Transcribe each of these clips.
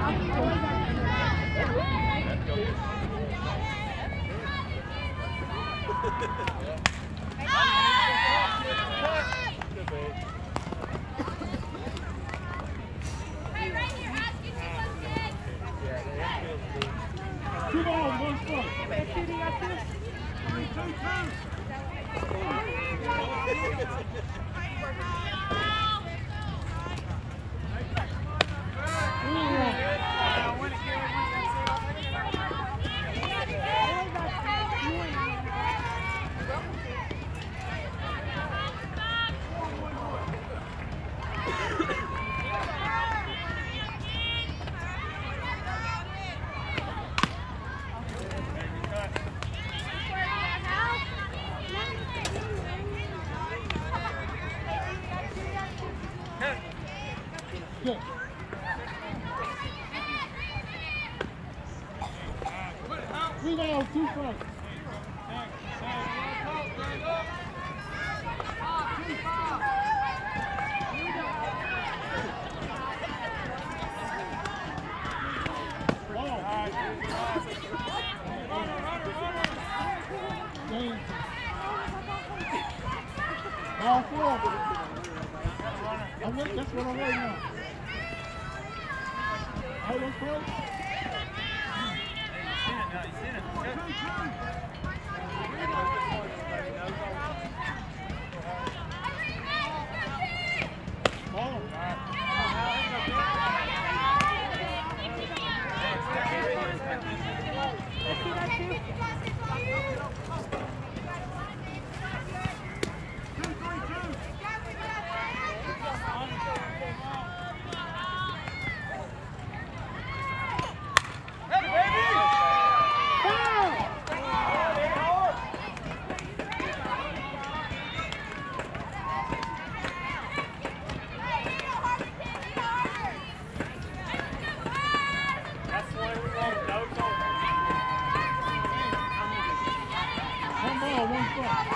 Two balls, one strike. Good. Three balls, two strikes. Ball four. That's what I'm waiting on. Hold on, Craig. Ball. One strike.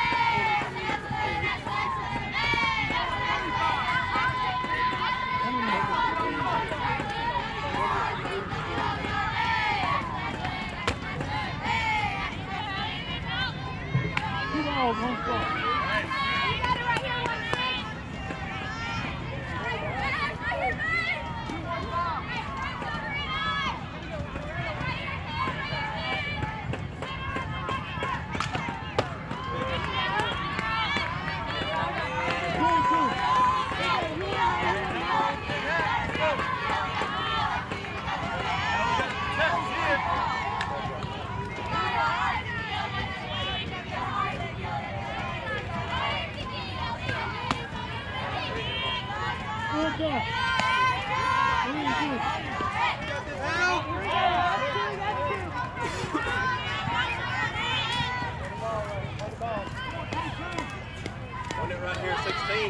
Two balls, one strike. Okay. On it right here, 16.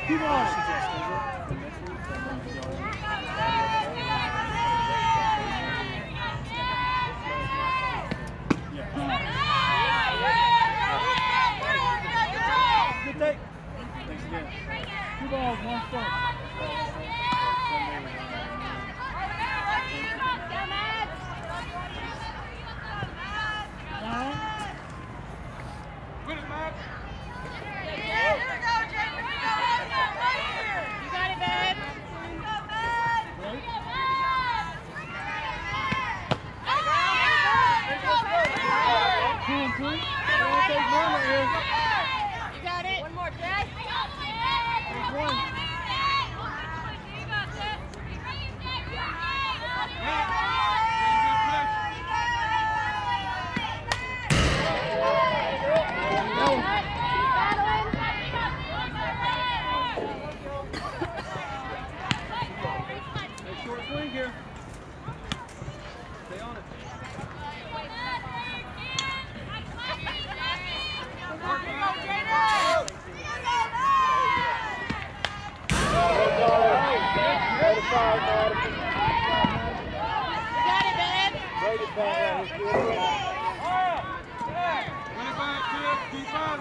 Two balls. Good take. Two balls, one strike. Win it, Matt. You got it, babe. Two and three. Don't take mama here. You got it. One more, Jay. There's one. Hey, short swing here. Stay on it. You got it, babe. Win it back, kid. Keep on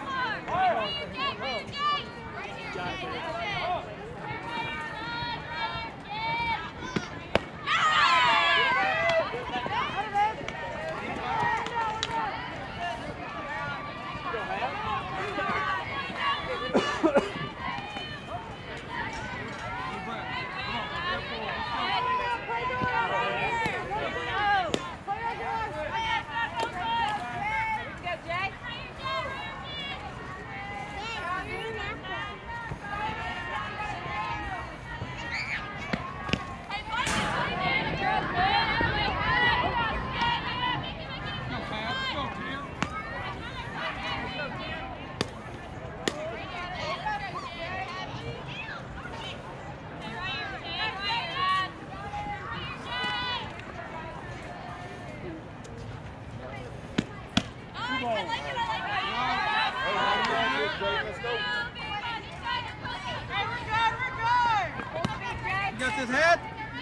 You got this head?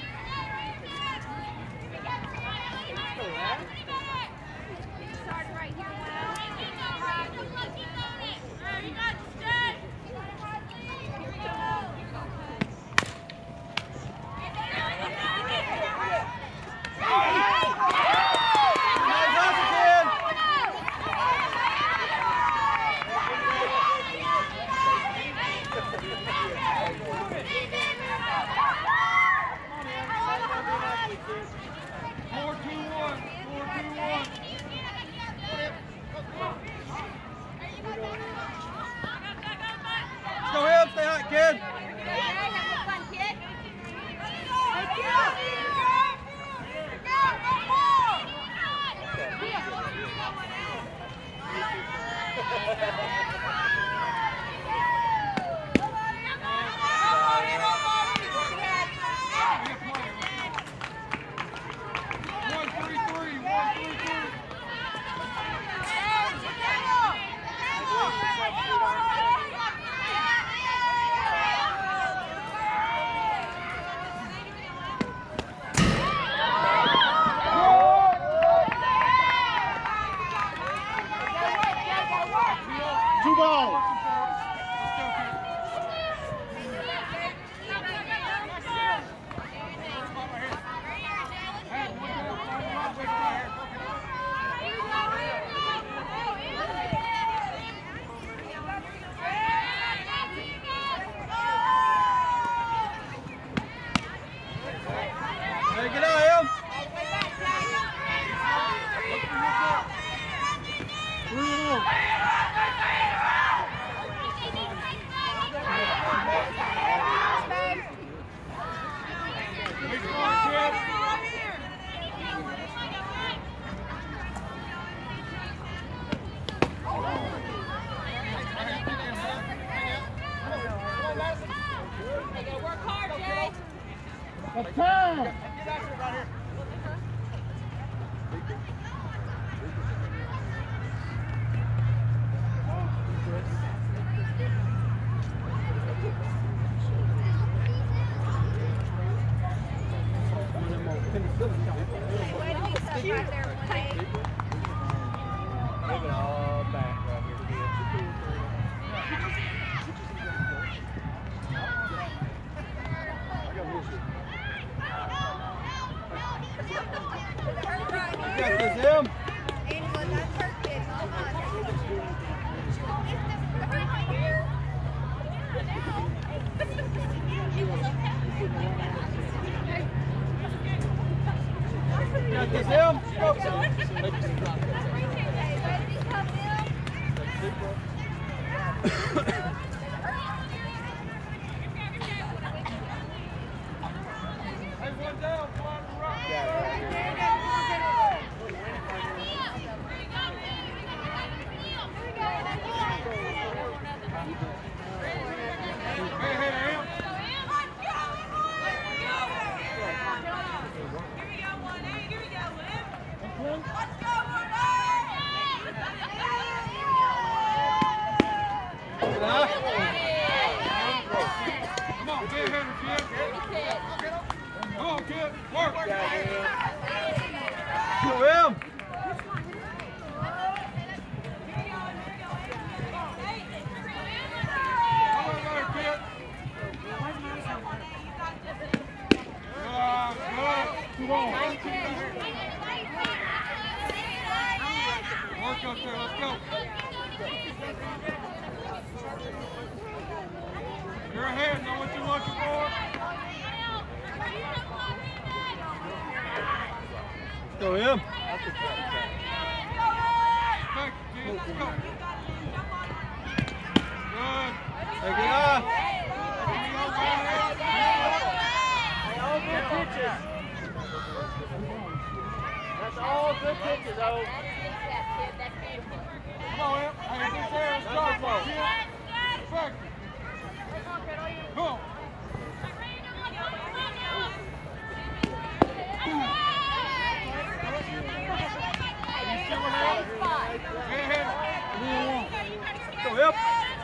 Go ahead, stay hot, kid. Two balls. Go him. Take it off. All good pitches. That's all good pitches, O. Come on, Em. Hey, this there is start for you. Perfect. Go. Go, Em.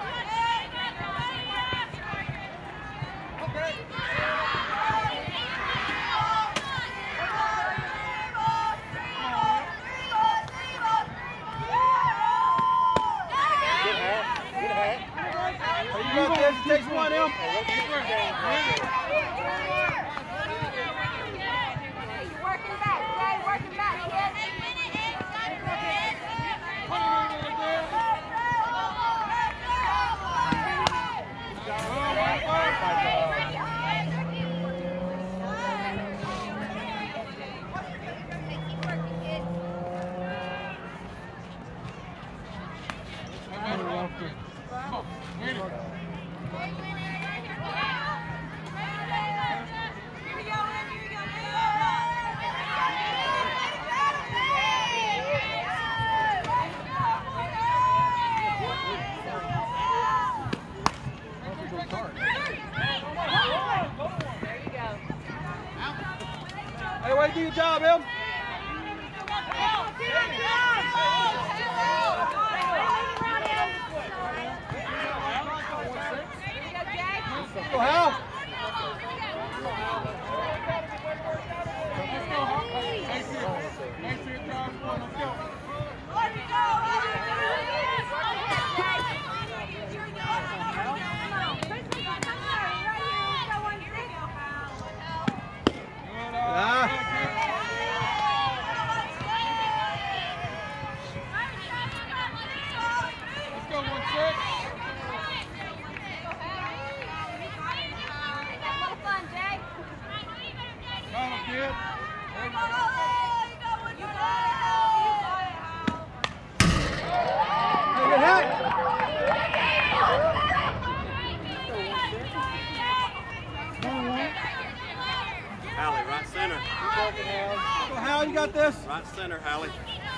You got this. It takes one, Em. Working back, Jay, working back, kid. Hey, way to do your job, Em. Go, Hal. Hallie, right center. Go, Hal, you got this. Right center, Hallie.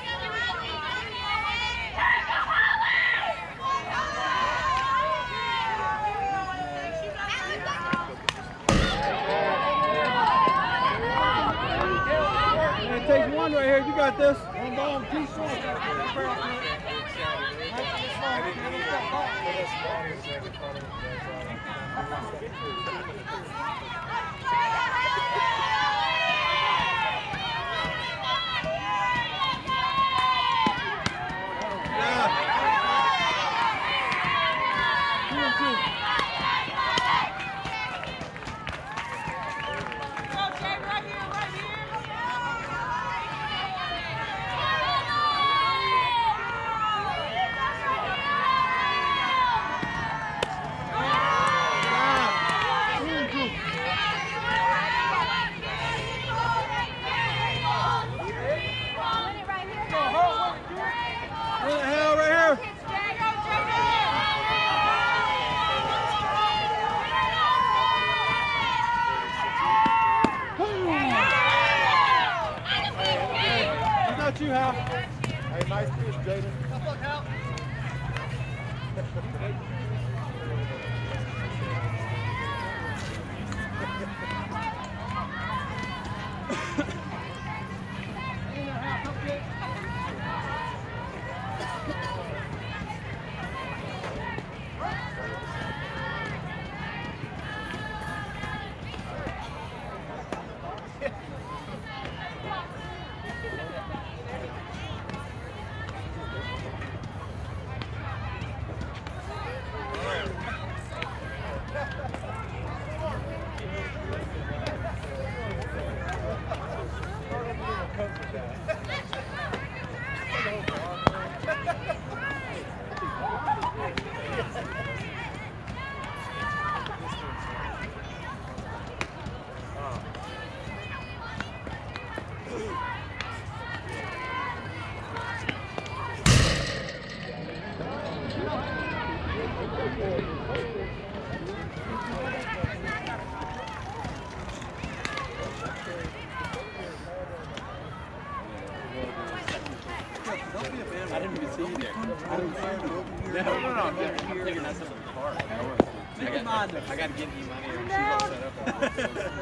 It takes one right here. You got this. One ball, two strikes. Hal. Hey, nice fish, Jaden. I didn't even see you there. I didn't see you. No, I'm thinking that's something hard. I got to get you money. She's all set up.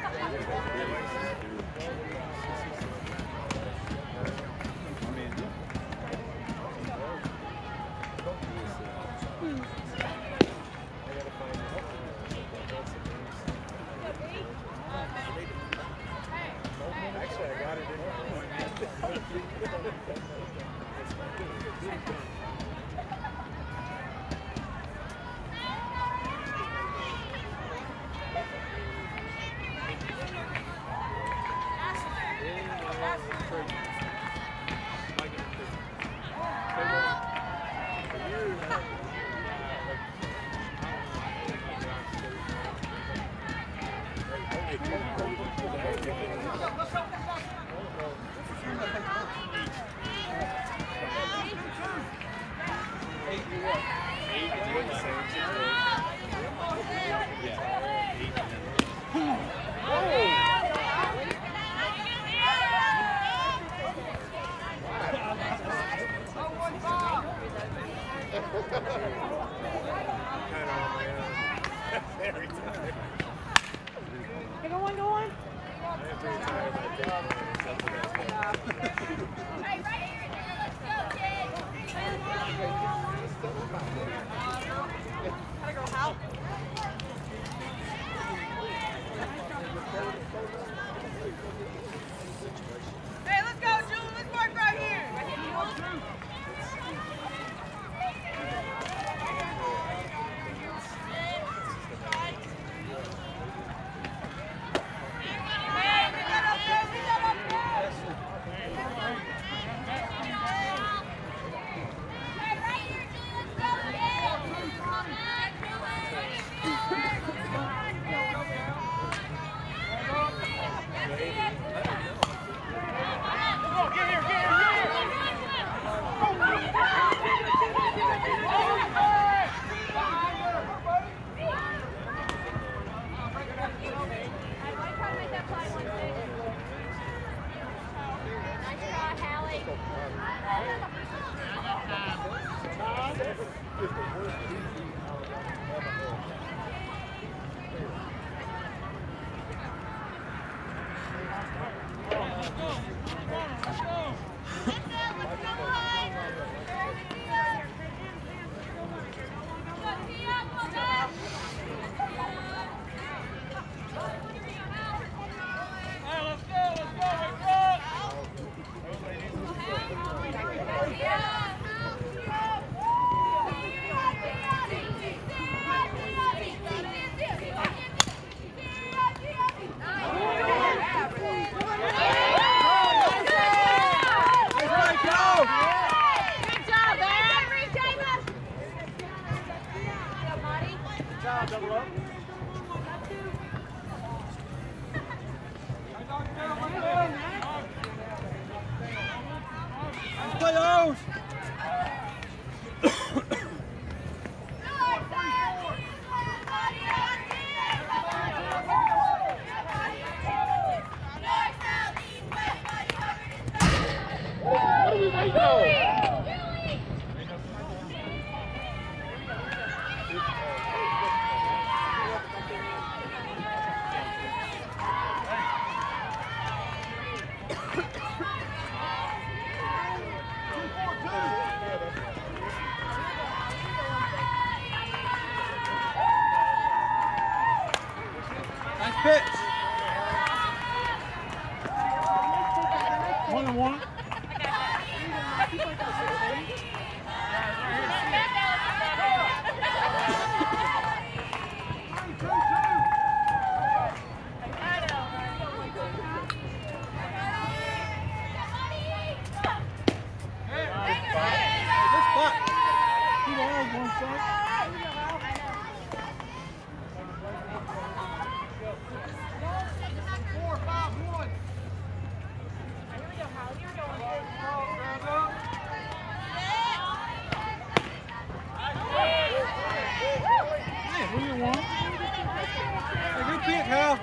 Actually, I got it in Hey, let's go, Julie. Let's work right here. What Nice pitch. 1-1. Good spot. 2 balls, 1 strike. Hey, 3-1. good pitch, Hal.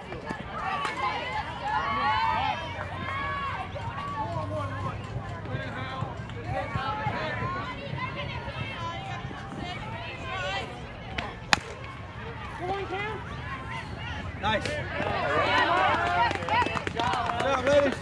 Nice. Good job, ladies.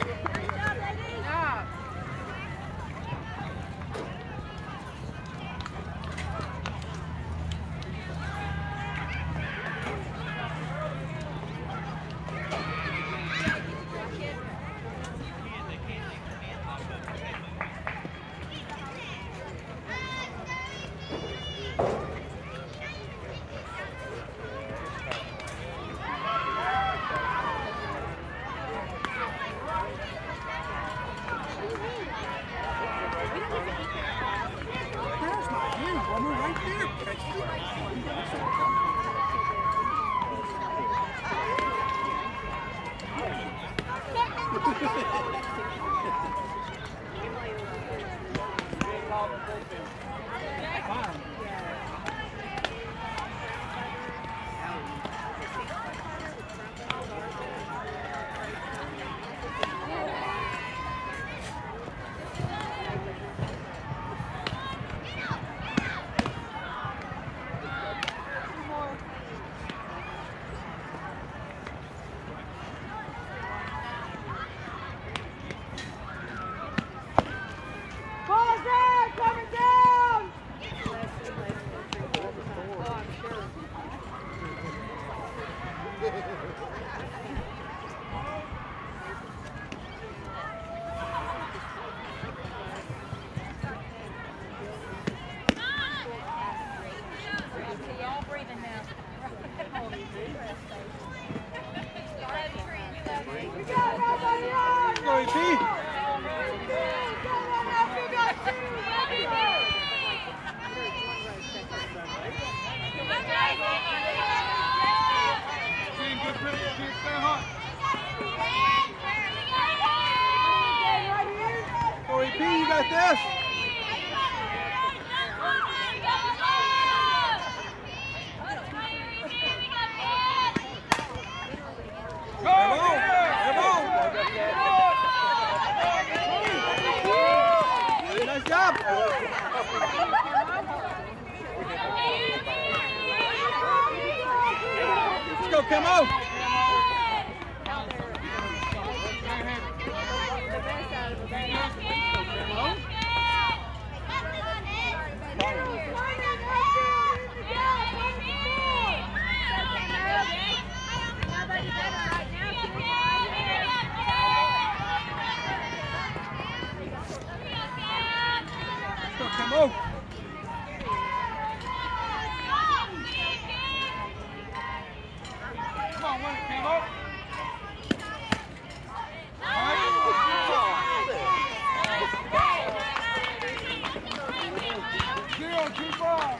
Go, EP. Go, EP, you got this. Nice job. Let's go, Camo. Come on. Come on, win it, Camo. 0-2-5.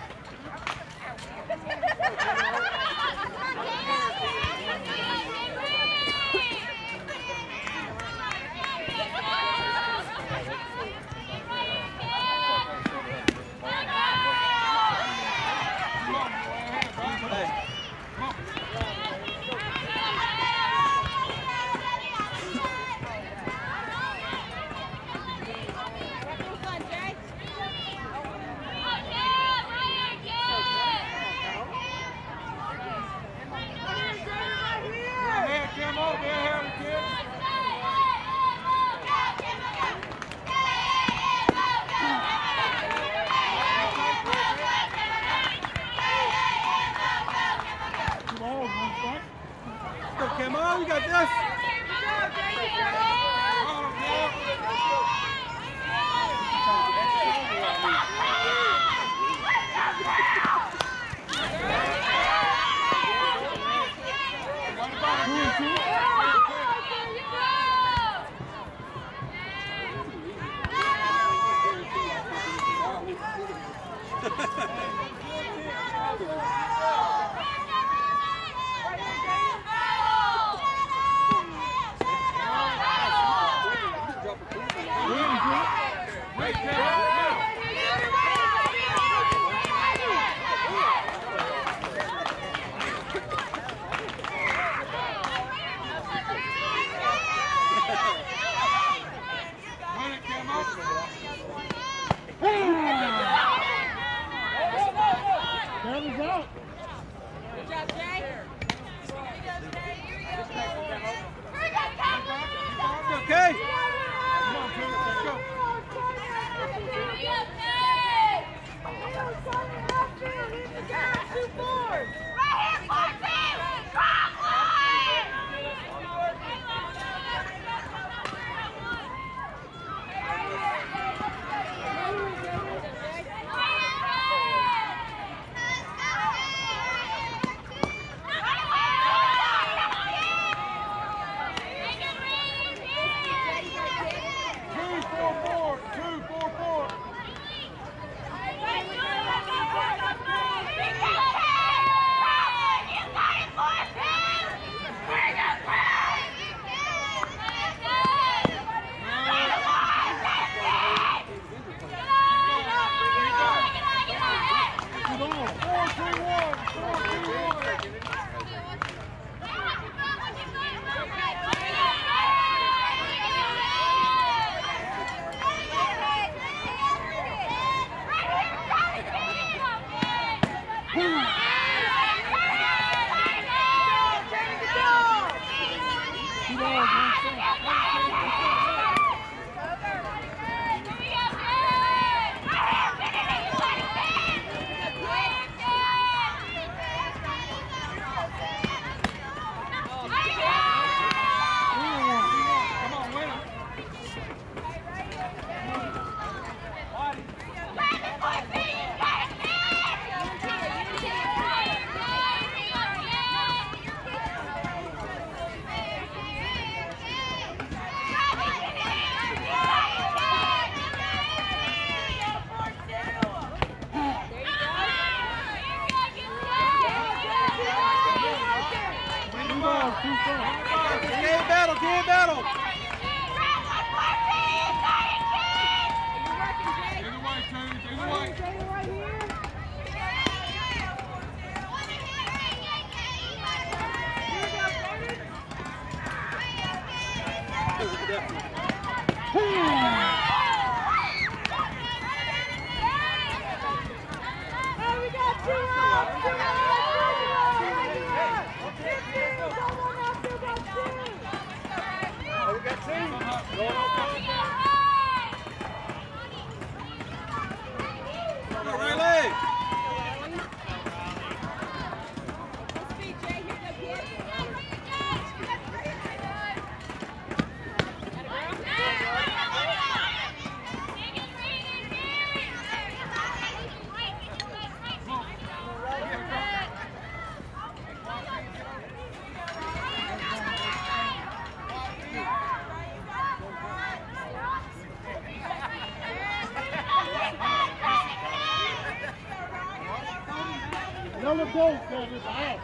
Yellow gold for this house.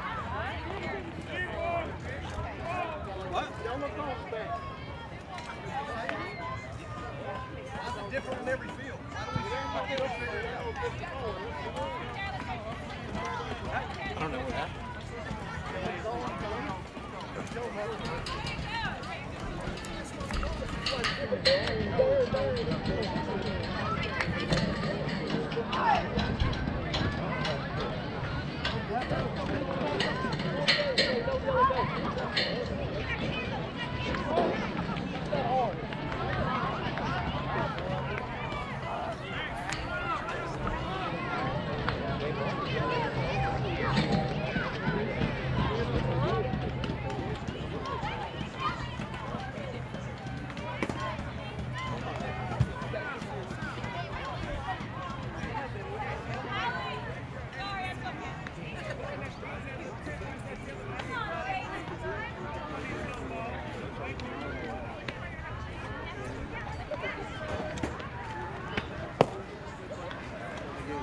What? Yellow gold back. That's different in every field. I don't know what happened.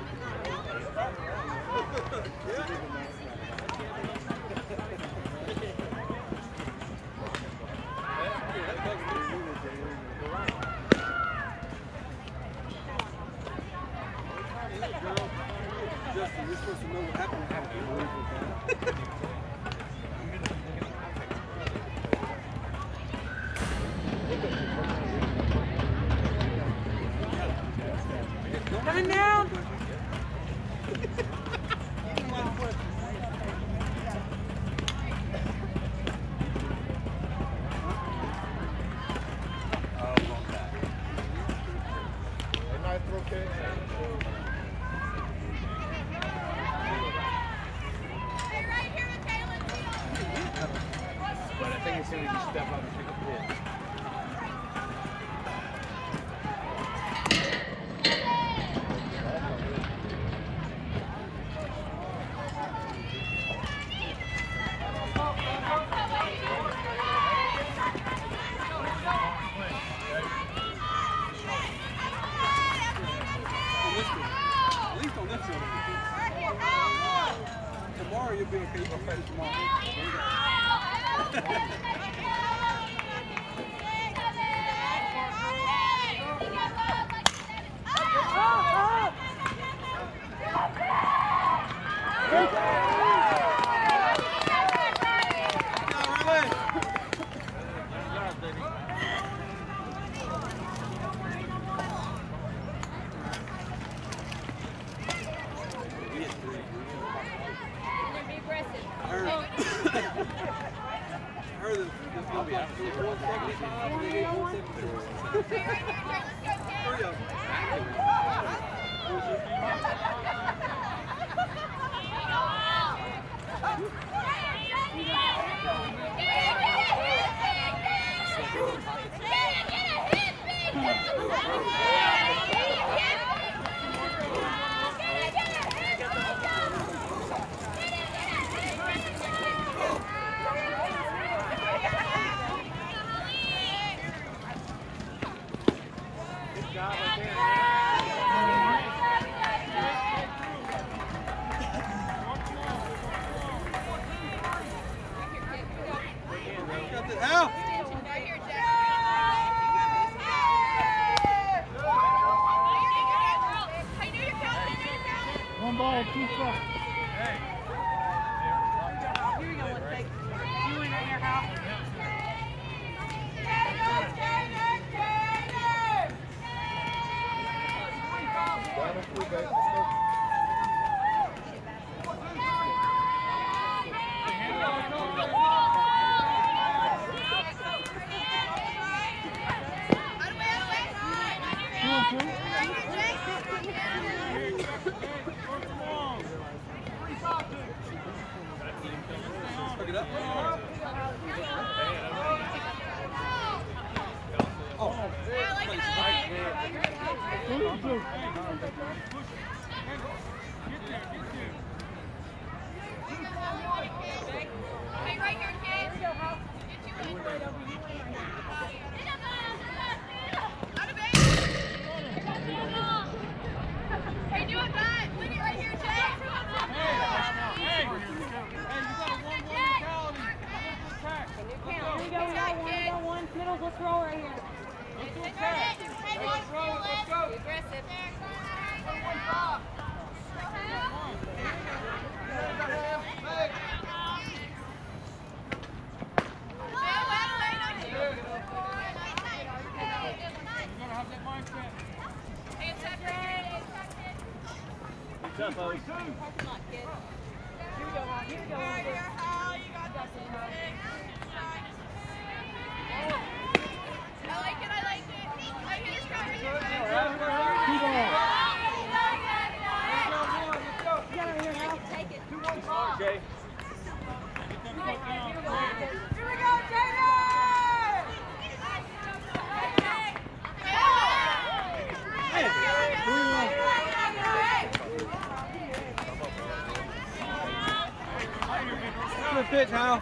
Justin, you're supposed to know what happened. Coming down. But I think as soon as you step up and pick up the hit. At least on this field. Tomorrow you'll be okay. You'll fight tomorrow. I heard that it's going to be out of 175, they gave 172. Hurry up. Out! One ball, 2 shots. Here you go, one take. You in your house. Pick it up. Oh. Hey, right here, kids. Get you in. Out of base. Hey, do it back. Win it right here, Jay. Hey, you got a 1-1 mentality. Attack. Here we go, one. Middles, let's roll right here. Let's do attack. Let's roll. Let's go. Be aggressive. Good job, folks. Okay. Good pitch, Hal.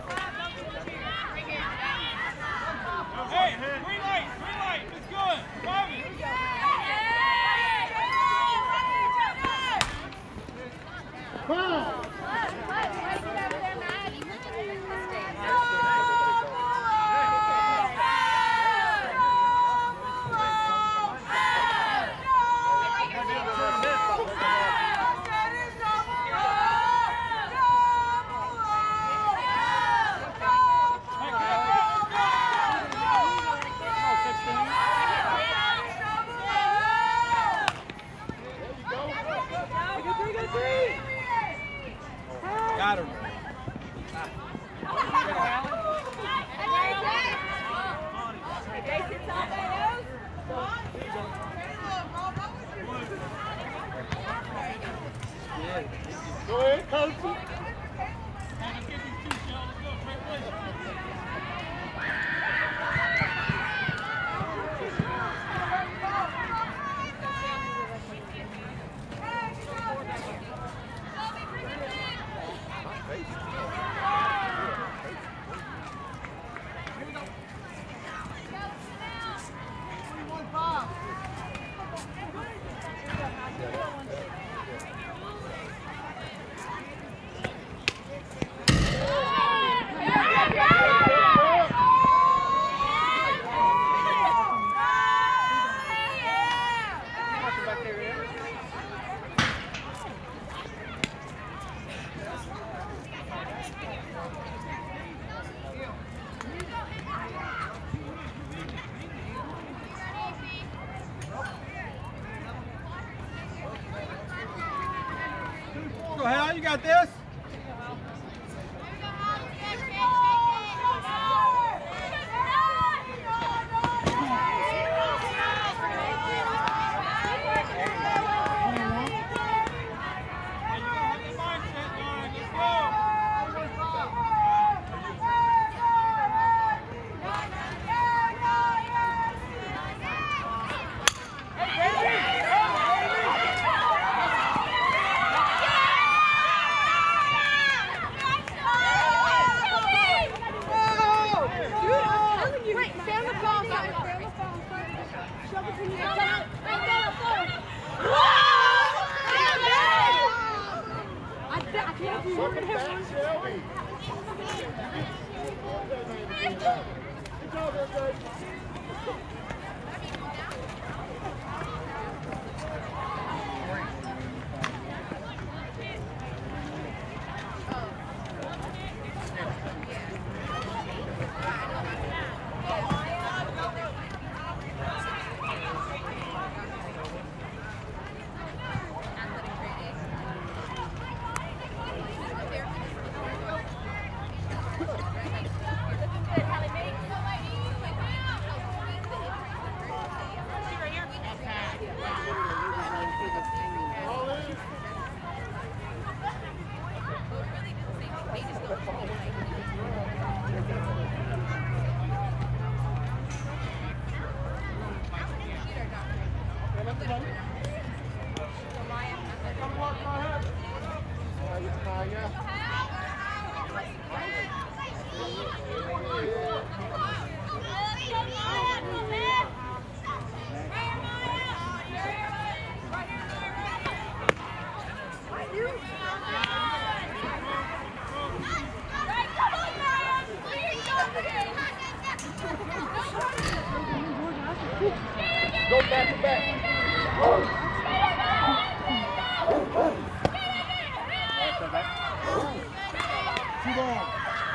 Hey, green light, it's good. Drive it. Got her. Go ahead, coach. Go Hal, you got this. Go back to back. Too long.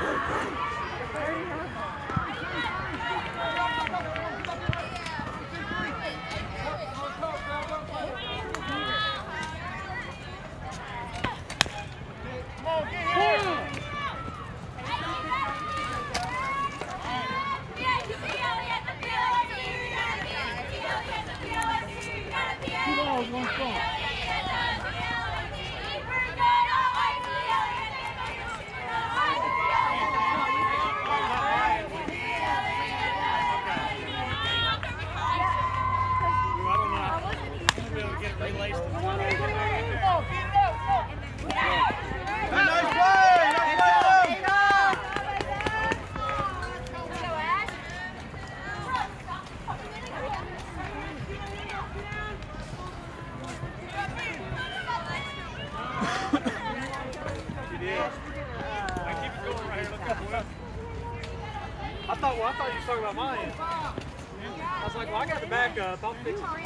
I thought you were talking about mine. I was like, well, I got the backup. I'll fix it.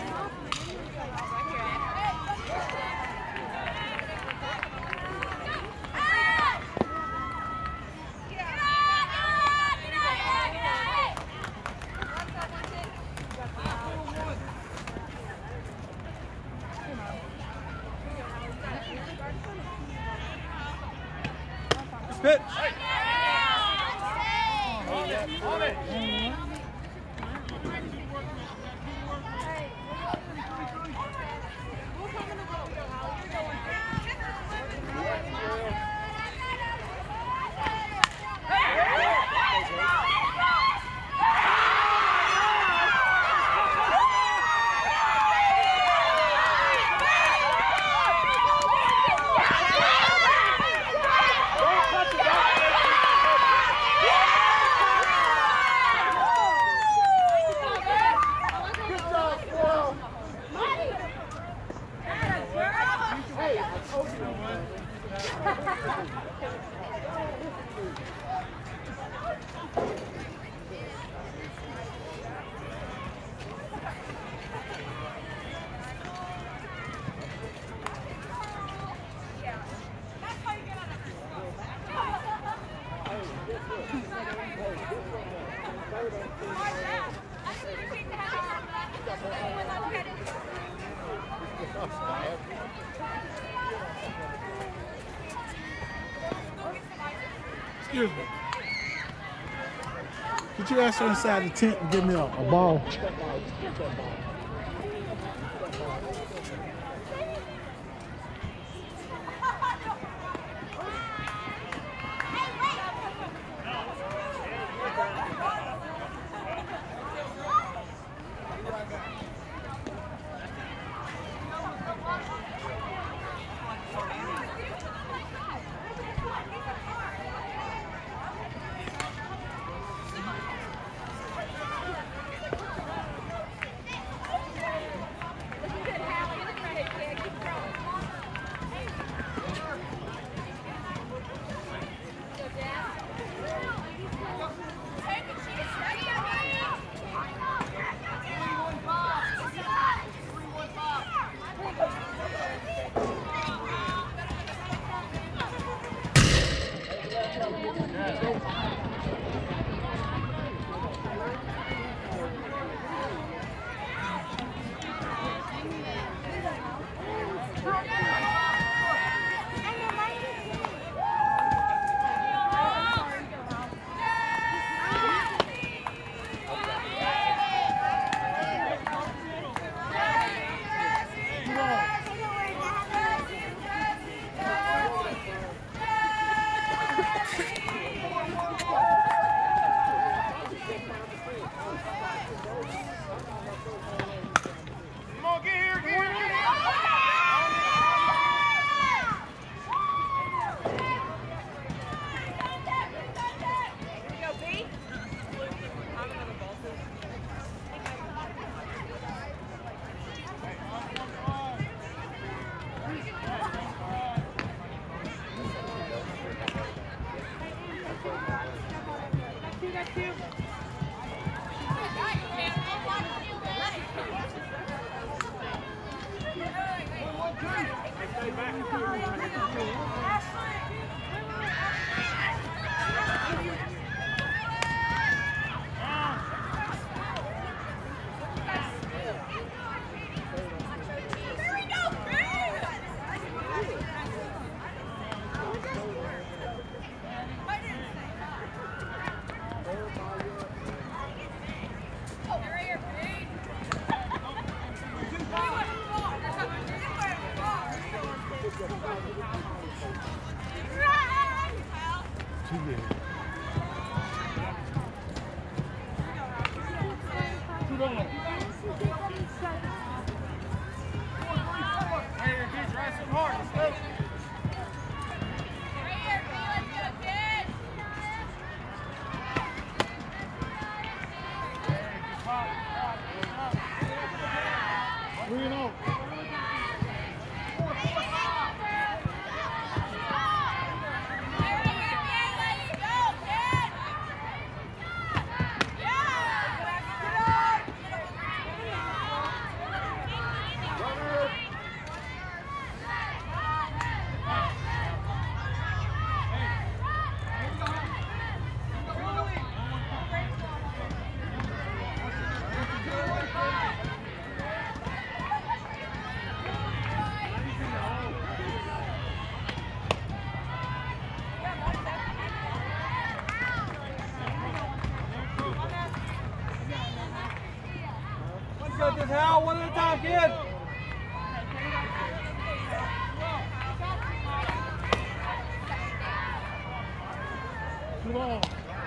Pitch. On it. Excuse me. Could you ask her inside the tent and give me a ball? practice, Hal. One at a time, kid. Good ball.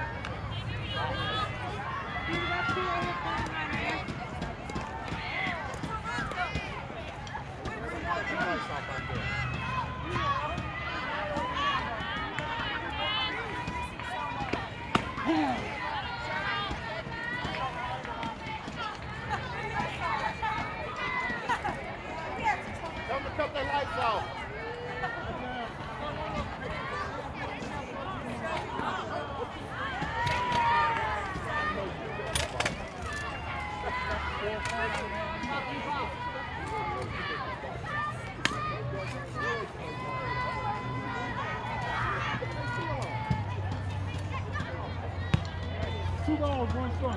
Tell them to cut their lights off. Two balls, one strike.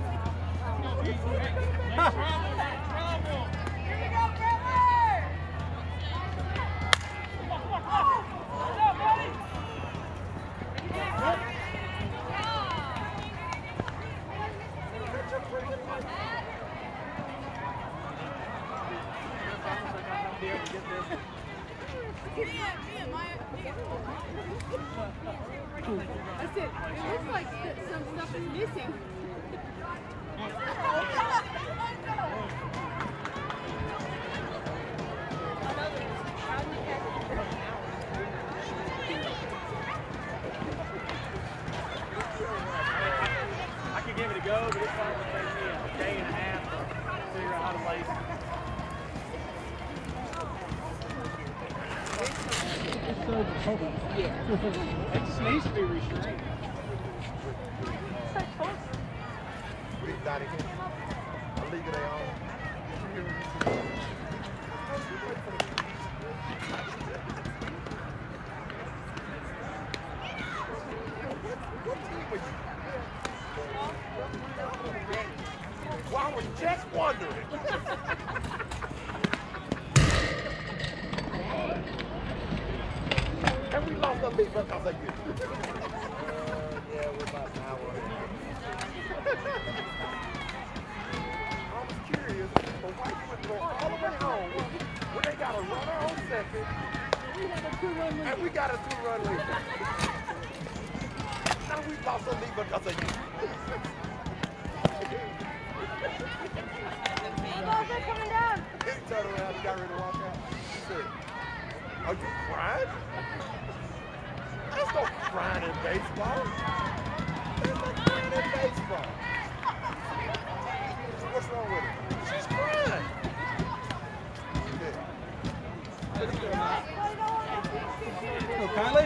That's it. It looks like some stuff is missing. I could give it a go, but it's probably going to take me a day and a half to figure out how to lace it. Yeah. It just needs to be restrained. Big Daddy. I'll leave it on. Well, I was just wondering. And we lost the lead because of you. Yeah, we're about an hour. I was curious, but why you would go all the way home when they got a runner on second, and we got a 2-run lead. Now we lost the lead because of you. Coming down. He turned around and got ready to walk out. He said, "Are you crying? There's no crying in baseball. There's no crying in baseball." What's wrong with her? She's crying. So, Kylie?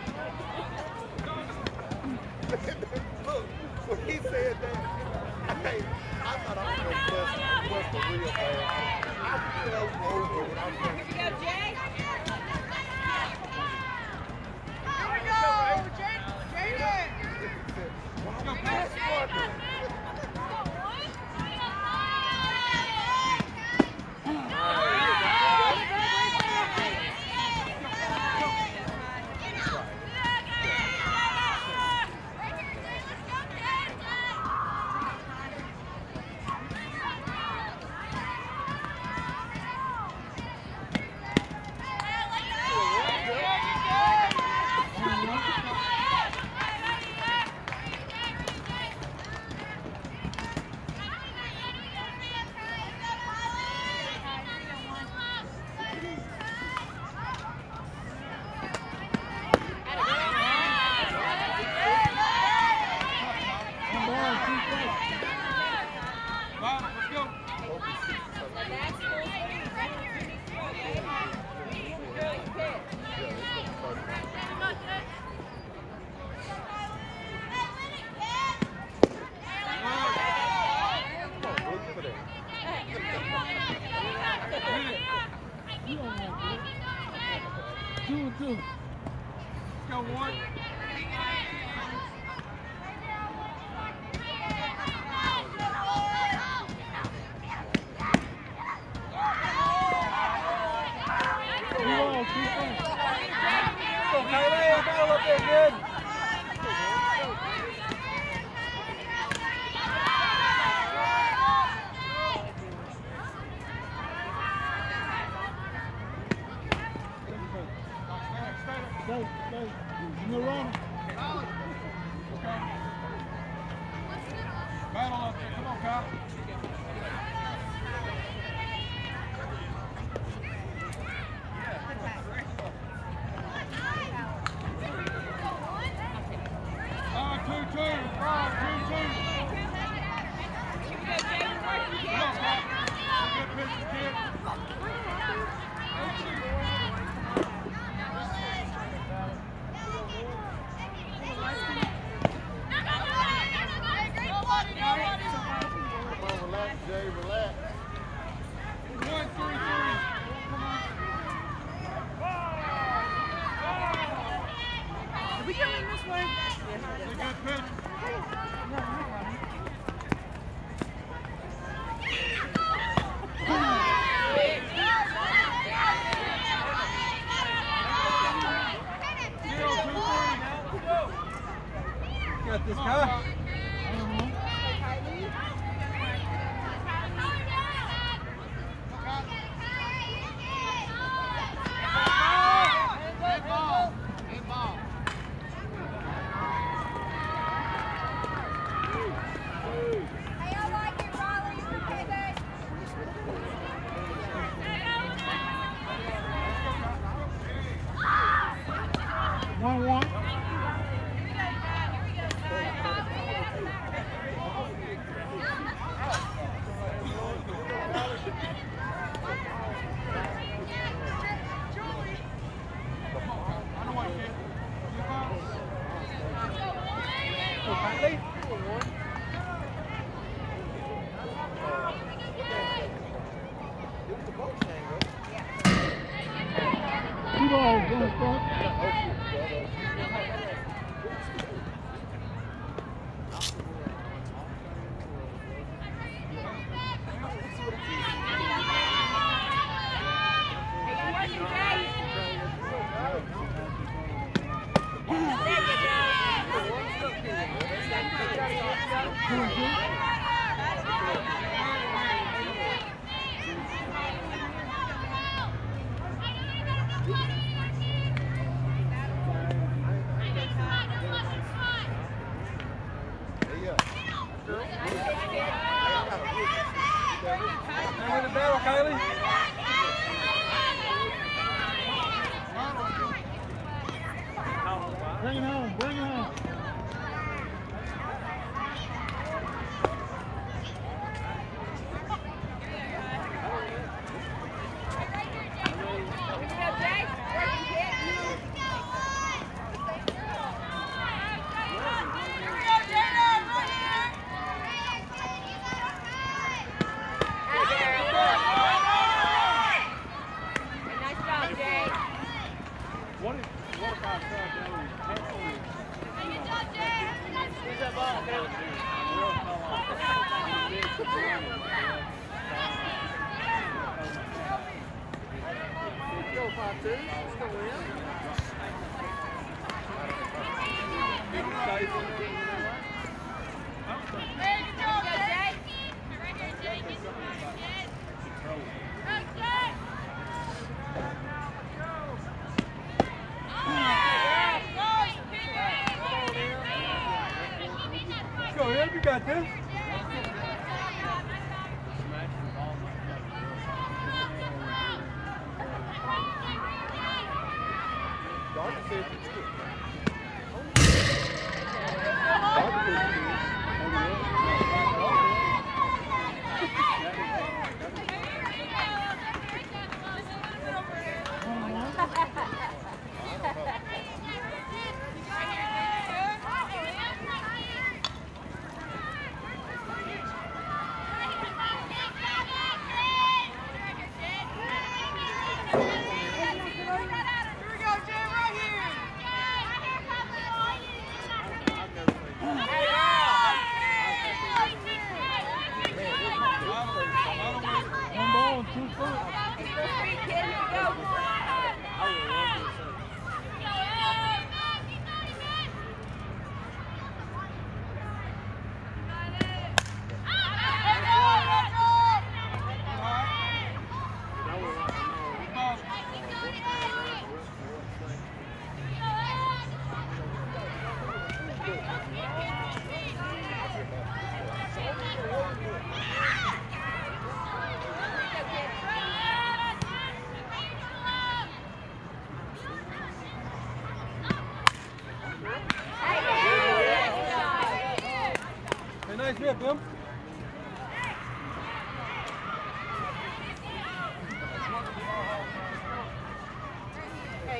Look, when he said that, I thought I was going to bust the real bad. I fell over when I was going to Here we go, Jay. Two. Let's go, Ward. Stay. You know running. Battle up there. Come on, Kyle. Got this guy. Bring it home, bring it home. Go ahead, you got this.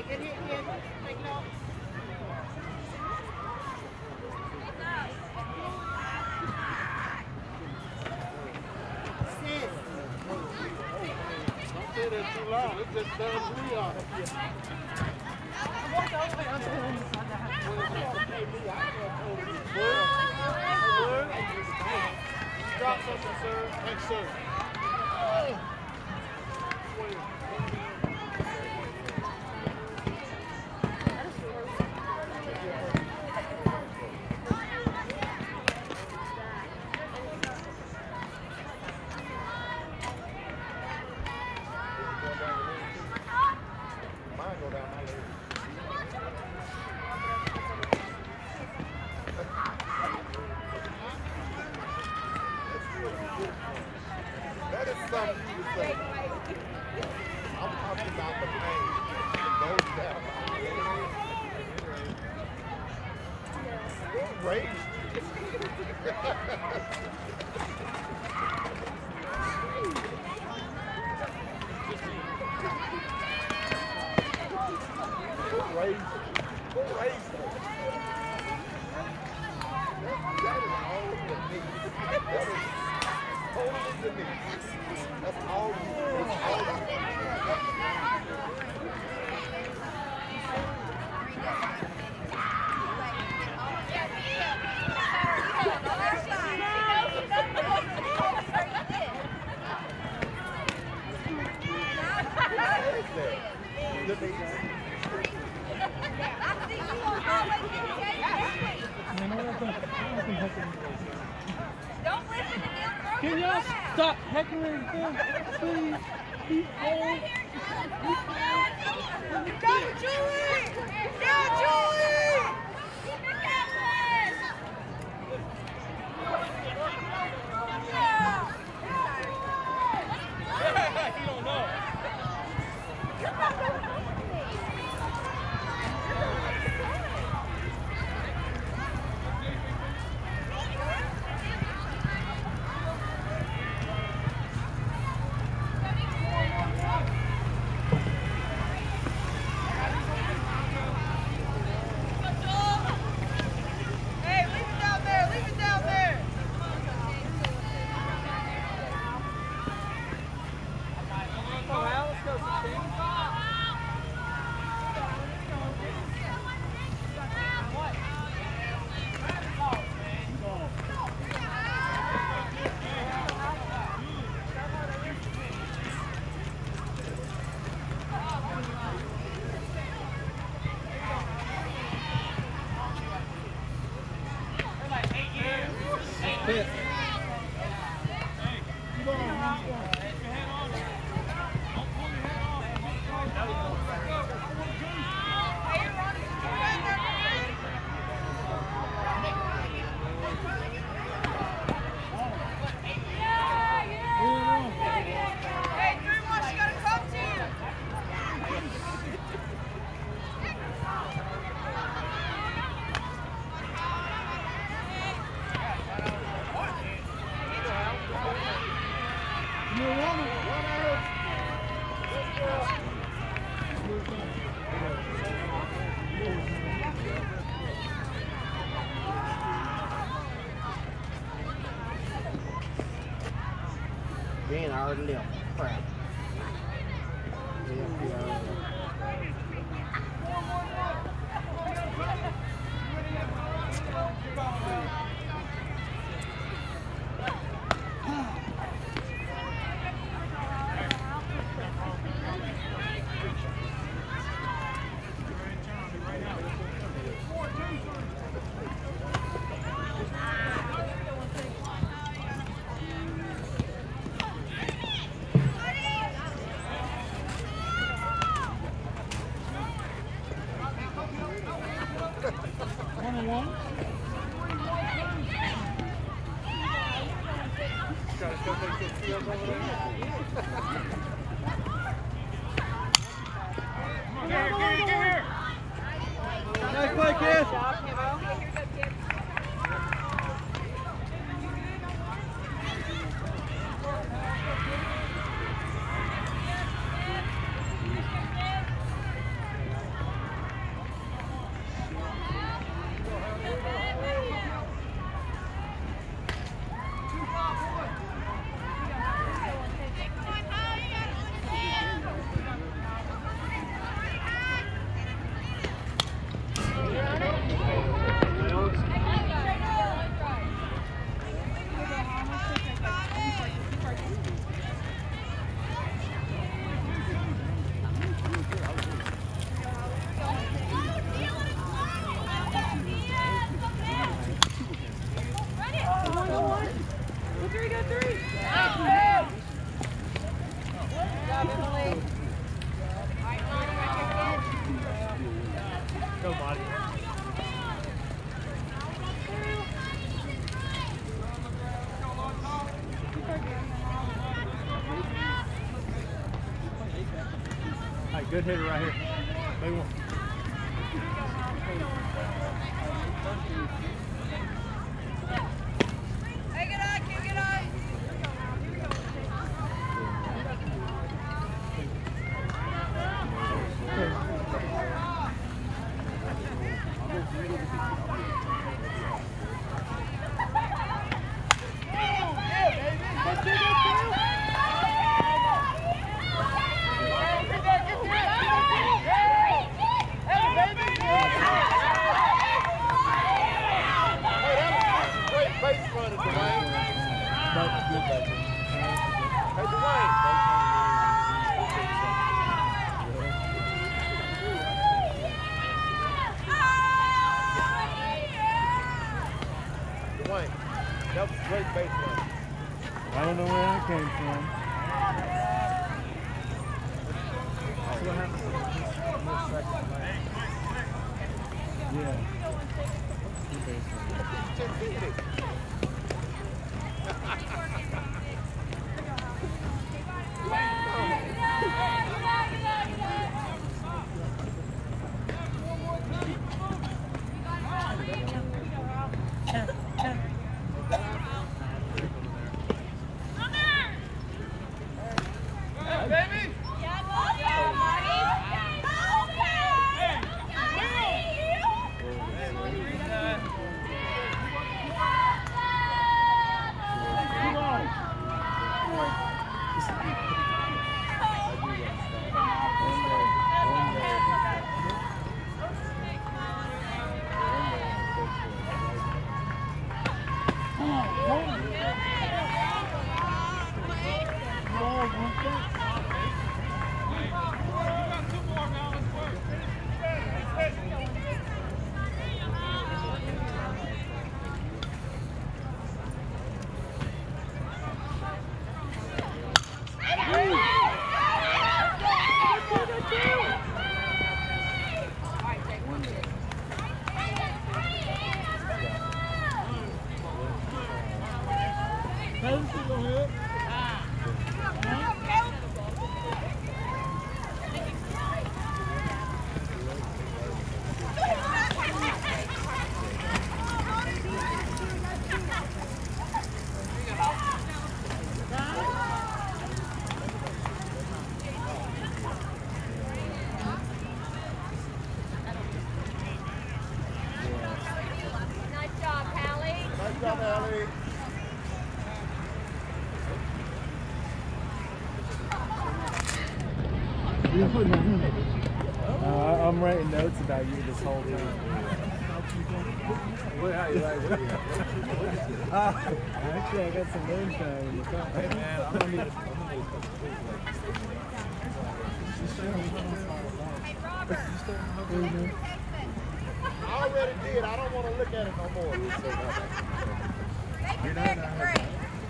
Okay, good hit, kid. Take it off. Sit. Don't say that too loud. It just does me off. Drop something, sir. Thanks, sir. Mine go down my leg. That is something you would say. I'm talking about the pain that goes down my leg. Who raised Who raised them? That is all the need. That is totally the need. That's all you need. The need. Don't listen to him. Can y'all stop heckling him, please? He's old. Go, Julie! Go, Julie! Keep it You don't know. Hey, leave it down there. Leave it down there. Hit. Hey, Drew wants you to come to you. Man, I already left. Crap. Nice play, kid. Good hitter right here. Big one. Hey, get on, kid, get on. That was great base running. I don't know where that came from. See what happens in this second lane. Yeah. I'm writing notes about you this whole time. Actually, I got some moonshine in the car. Hey man, I'm gonna need I already did. I don't want to look at it no more. You're not great.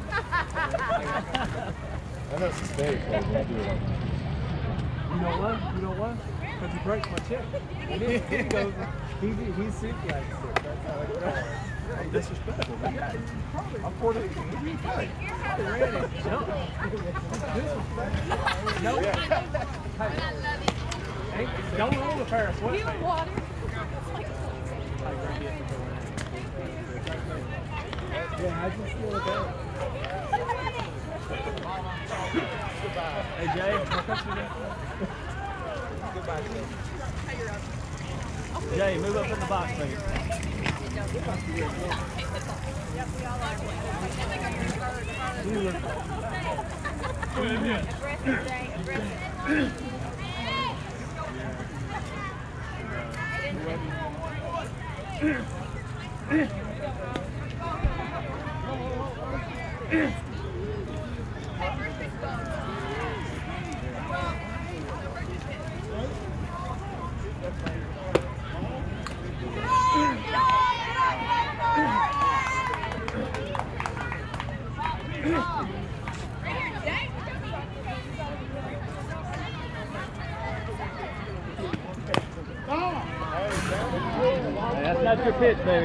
I know it's a mistake, but I do it. You know what? You know what? Because he breaks my check. He goes, he suplex it. That's how it goes. I'm disrespectful, man. I'm 14. What do you think? I ran and jumped. No. Hey, don't roll the Ferris wheel. You water. Yeah, I just feel bad. Hey Jay, what touch me Goodbye, Jay. Jay, move up in the box, baby. That's not your pitch, baby.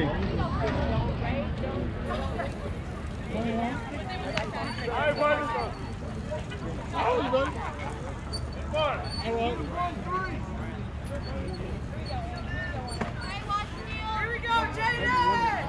All right, buddy. Here we go, Jaden!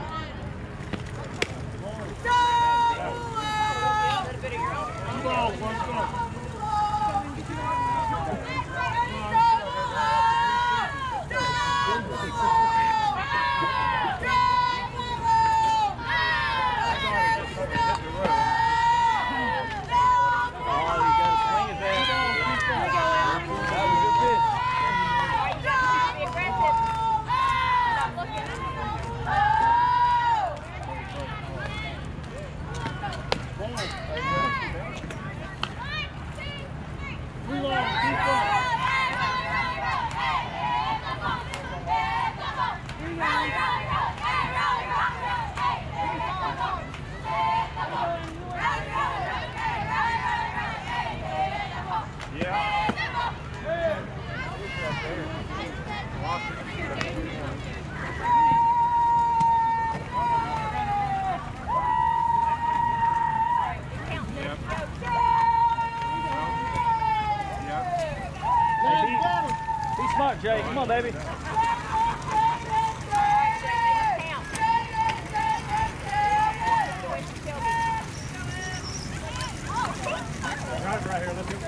Be smart, Jay. Come on, baby. Drive right here. Let's go.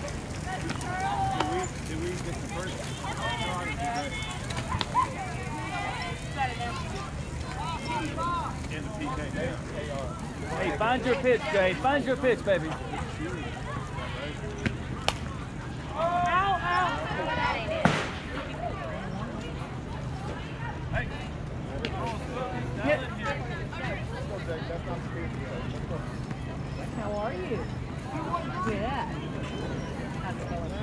Did we get the first shot or did in the PK? Hey, find your pitch, Jay. Find your pitch, baby. How are you? Good. How's it going?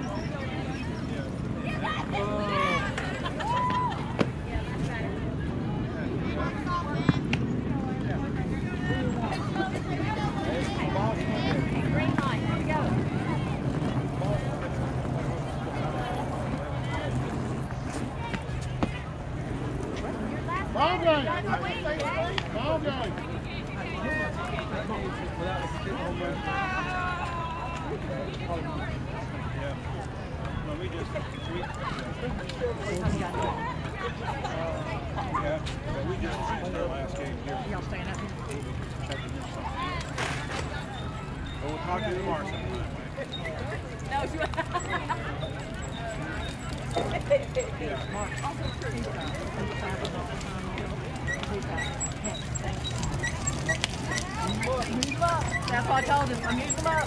Green light. Here we go. Ball game. Ball game. No, we just finished our last game here. Y'all staying up here? But we'll talk to you tomorrow sometime. No, she That's what I told him. I'm using them up.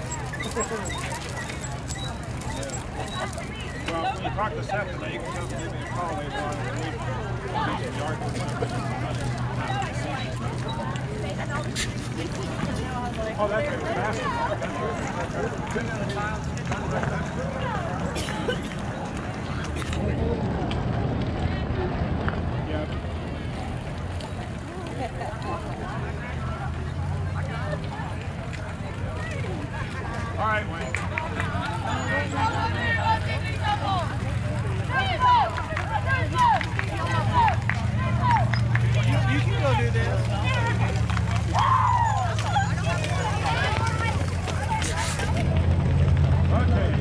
Well, when you talk to Seth today, you can come give me a call later on in the week. Oh, that's good.